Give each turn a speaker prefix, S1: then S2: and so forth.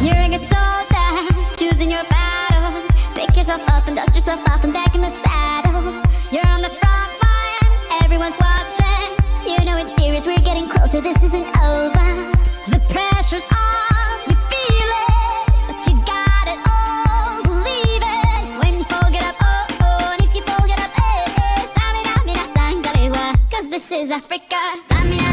S1: You're a good soldier, choosing your battle. Pick yourself up and dust yourself off and back in the saddle. You're on the front line, everyone's watching. You know it's serious, we're getting closer, this isn't over. The pressure's on, you feel it, but you got it all, believe it. When you fold it up, oh, oh, and if you fold it up, eh, eh. Samina, mina, sangalewa, 'cause this is Africa. Samina,